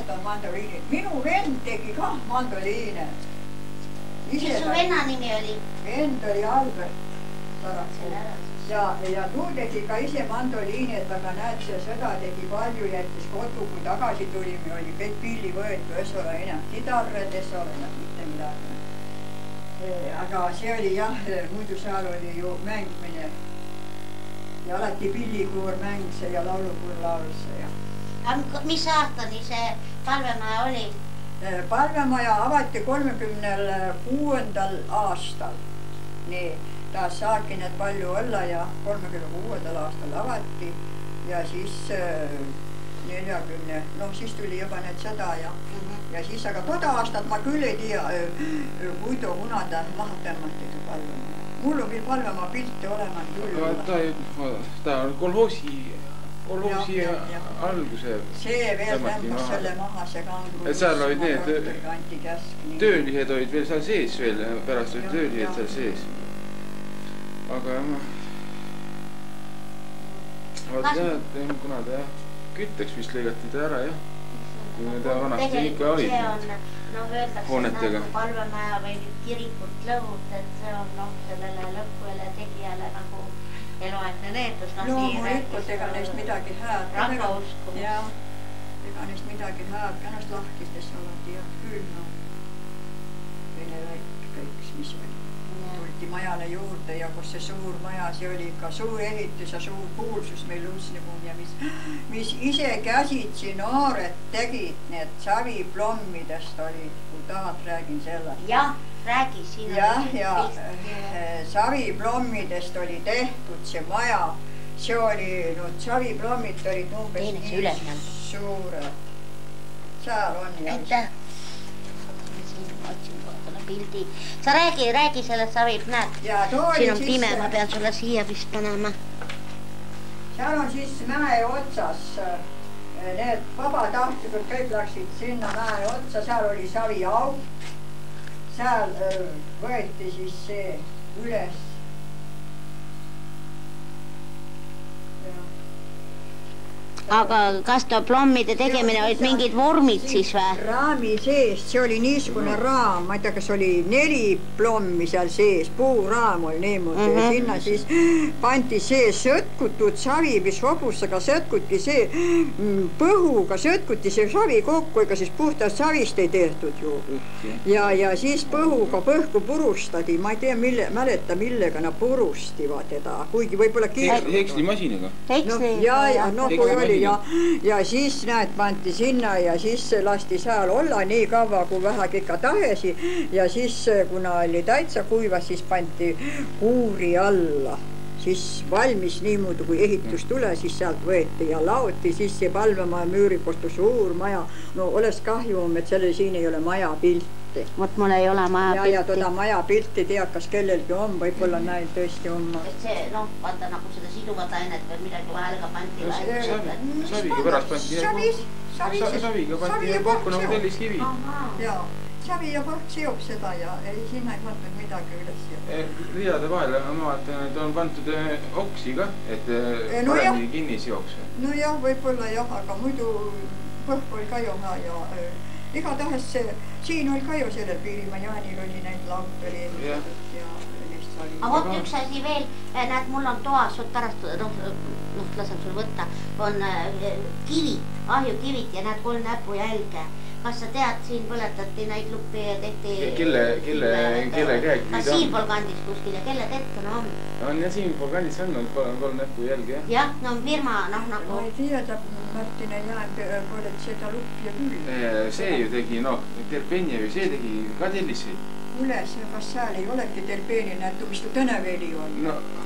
on mandoliinid. Minu vend tegi ka mandoliine. Mis su venna nimi oli? Vend oli Albert Sarapuu. Ja tuu tegi ka ise mandoliinid, aga näed, see sõda tegi palju, jättis kodu, kui tagasi tulime, oli kõik pilli võetu, es ole enam kitarred, es ole mitte midagi. Aga see oli jah, muidu seal oli ju mängmine ja alati pillikuur mängse ja laulukuur laulse. Mis aastani see Palvemaja oli? Palvemaja avati 36. aastal. Nii, taas saabki need palju olla ja 36. aastal avati ja siis 40, noh siis tuli juba need sõda ja siis, aga toda aastat ma küll ei tea, muidu munada maha tõmmati tu Palvemaja. Mul on küll Palvemaa pilti olemas küll. Ta on kolhoosi alguse. See veel tõmbas selle maha, see kangru. Et seal olid need töölihed olid veel seal sees veel, pärast olid töölihed seal sees. Aga kuna ta kütteks vist lõigati ta ära, jah. Kui ta vanasti ikka olid hoonetega. Palvemaja või kirikut lõhut, et see on sellele lõpuele tegijale nagu eluaegne neetus. Loomulikult ega neist midagi hääd. Rahva uskumus. Jah, ega neist midagi hääd. Kannast lahkistes olid ja küll, Vene väik kõik, mis oli. Tulti majale juurde ja kus see suur maja, see oli ikka suur ehitus ja suur kuulsus meil Uusnipum ja mis ise käsitsi noored tegid, need saviplommidest olid, kui tahad, räägin sellest. Jah, räägi sinu. Ja saviplommidest oli tehtud see maja, see oli, saviplommid olid umbes nii suured. Seal on jah. Pildi. Sa räägi sellest savib, näed. Siin on pime, ma pean sulle siia vist panema. Seal on siis mäe otsas. Need vabatahtlikud kõik läksid sinna mäe otsa. Seal oli saviauk. Seal võeti siis see üles. Aga kas ta plommide tegemine olid mingid vormid siis või? Raami sees, see oli niisugune raam, ma ei tea, kas oli 4 plommi seal sees, puuraam oli niimoodi ja sinna siis pandi see sõtkutud savi, mis hobusega sõtkuti see põhuga, sõtkuti see savi kokku, ega siis puhtast savist ei tehtud ju. Ja siis põhuga põhku purustati, ma ei tea, mäleta millega nad purustivad teda, kuigi võib-olla Hekslimasinaga. Ja kui oli ja siis näed pandi sinna ja siis lasti seal olla nii kaua kui vähegi ikka tahesi ja siis kuna oli täitsa kuivas, siis pandi kuuri alla. Siis valmis niimoodi, kui ehitus tule, siis sealt võeti ja laoti, siis see Palvemaja müüri kostu suur maja. No oleks kahju, et selle siin ei ole maja pilti. Vot mul ei ole maja pilti. Ja toda maja pilti tead, kas kellelgi on, võib-olla näil tõesti on. Et see, vaata nagu seda siduvat ainet või midagi vahel ka pandi. Saviga pärast pandi. Saviga pandi kokku nagu telliskivi. Jaa, savi ja põht seob seda ja sinna ei pandud midagi üles. Riade vahele ma vaatan, et on pandud oksi ka, et paremini kinni seoks. No jah, võib-olla jah, aga muidu põhk oli ka ju ja igatahes siin oli ka ju sellel Piirimaa Jaanil oli neid laut oli ehitatud ja neist oli. Aga vot üks asi veel, näed, mul on toas, pärast, lasem sul võtta, on kivid, ahjukivid ja näed 3 näpu jälge. Kas sa tead, siin põletati neid luppi ja tehti... Kelle käeg? Kas siinpool kandis kuskil ja kelle tettuna on? On ja siinpool kandis on 3 näpu jälge, jah? Jah, no on firma, nagu... Ma ei tea, Martina Jaan pooled seda luppi ja küll. See ju tegi, Terpenjevi, see tegi ka telliseid. Kuule, kas seal ei olegi Terpeni, näed, mis tu Tõneveeli on?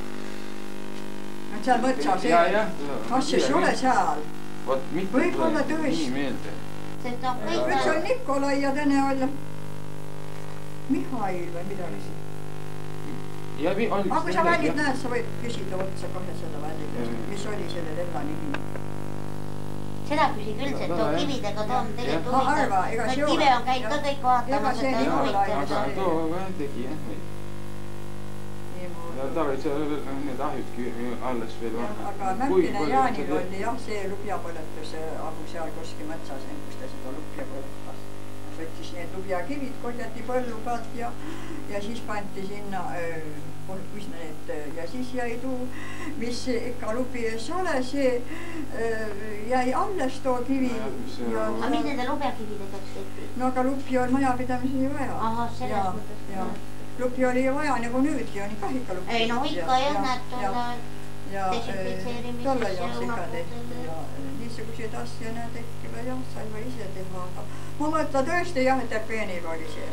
Seal mõtsa see, kas siis ole seal? Võib-olla tõesti. Üks on Nikolai ja teine olla Mihhail või midagi. Aga kui sa väljid näed, sa võid küsida otsa kohe selle väljid, mis oli selle lella nimi. Seda küsi küll, et too kividega too on tegelikult huvitav. Kive on käid ka kõik vaatamas, et on huvitav. Aga too ka tegi, jah. ja tal olid seal need ahjudki alles veel vanad. Aga Mäkkine Jaanil oli jah see lubjapõletus abu seal kuskil metsas, kus ta seda lubja põletas. Võttis need lubjakivid, korjati põllu pealt ja siis pandi sinna, kus need, ja siis jäi tuu, mis ikka lubi ees ole, see jäi alles too kivi. Aga mis nende lubjakividega tehti? No aga lupi on majapidamisel ju vaja. Ahah, selles mõttes. Lupi oli ju vaja, nagu nüüdki on kah ikka lupi. Ei no ikka jah, näed desinfitseerimiseks tolle jaoks ikka tehti ja niisuguseid asja näed äkki jah, sain ma ise teha, aga ma mõtlen tõesti jah, et peenib oli see.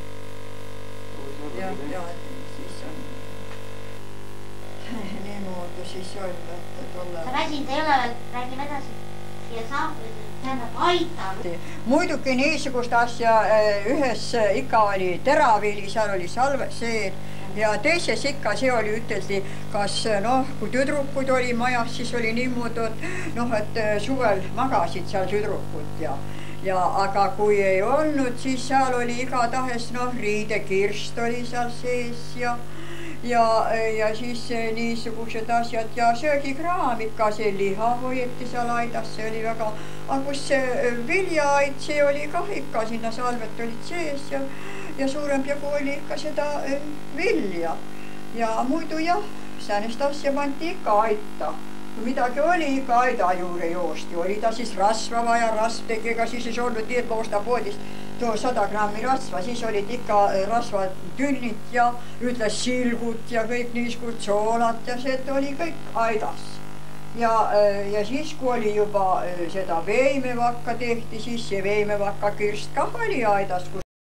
Ja siis on niimoodi siis öelda, et tolle... Sa väsinud ei ole veel, räägime edasi. Ja saab, tähendab, aitanud. Muidugi niisugust asja ühes ikka oli teravili, seal oli salves seed ja teises ikka see oli, üteldi, kas noh, kui tüdrukud oli majas, siis oli niimoodi, et noh, et suvel magasid seal tüdrukud ja aga kui ei olnud, siis seal oli igatahes noh, riidekirst oli seal sees ja siis niisugused asjad ja söögikraam ikka, see liha hoieti seal aidas, see oli väga, aga kus see viljaaid, see oli kah ikka, sinna salvet olid sees ja suurem jagu oli ikka seda vilja ja muidu jah, säänest asja pandi ikka aita. Kui midagi oli ikka aida juurde joosti, oli ta siis rasva vaja, rasv tegi, ega siis ei olnud nii, et ma ostan poodist 100 grammi rasva, siis olid ikka rasvatünnid ja ütles silgut ja kõik niisugust soolat ja see oli kõik aidas. Ja siis, kui oli juba seda veimevakka tehti, siis see veimevakka kirst kah oli aidas.